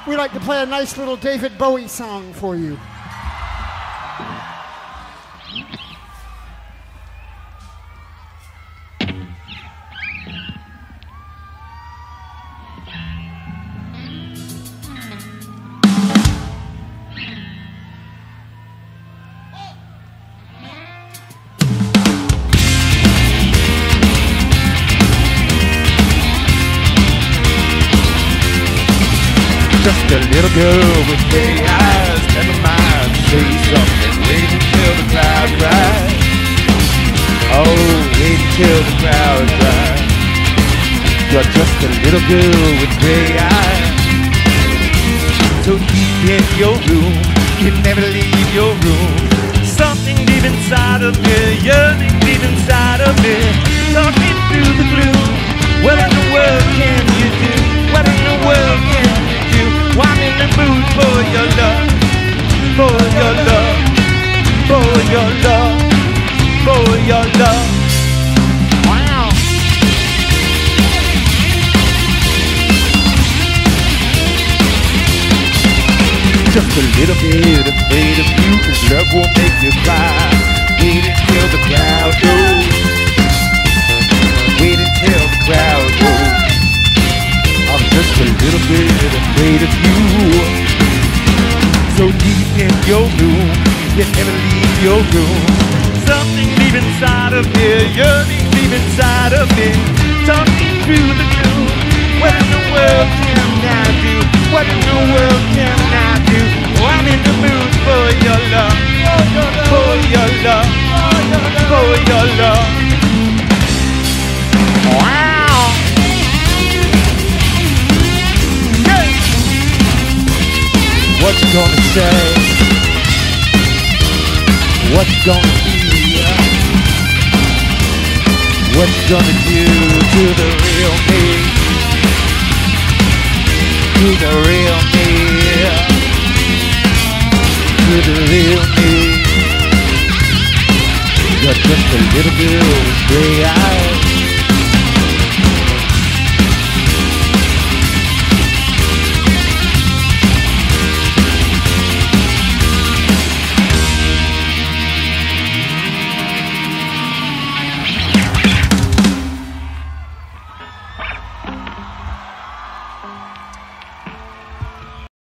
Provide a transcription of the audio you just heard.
we like to play a nice little David Bowie song for you. Just a little girl with gray eyes, never mind, say something, wait until the crowd rise. Oh, wait until the crowd rise. You're just a little girl with gray eyes. So deep in your room, you never leave your room. Something deep inside of me, yearning deep inside of me, talking through the gloom. What in the world can you do? What in the world can you do? I'm in the mood for your love, for your love, for your love, for your love. Wow. Just a little bit afraid of you, 'cause love will make you cry. Wait until the crowd goes. Wait until the crowd goes. I'm just a little bit afraid of you. So deep in your room, you never leave your room. Something deep inside of me, yearning deep inside of me, talking through the gloom. What in the world can I do? What in the world can I do? Oh, I'm in the mood for your love, for your love, for your love. Wow. What you gonna say? What you gonna be? What you gonna do to the real me? To the real me? To the real me? You're just a little girl with gray eyes.